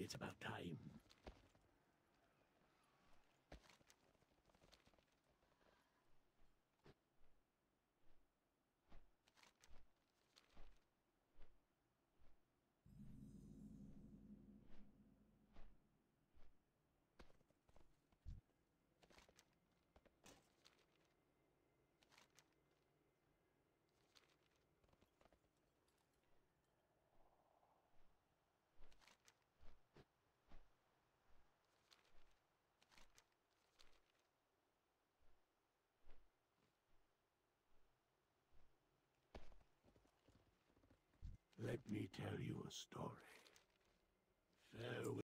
It's about time. Let me tell you a story. Farewell.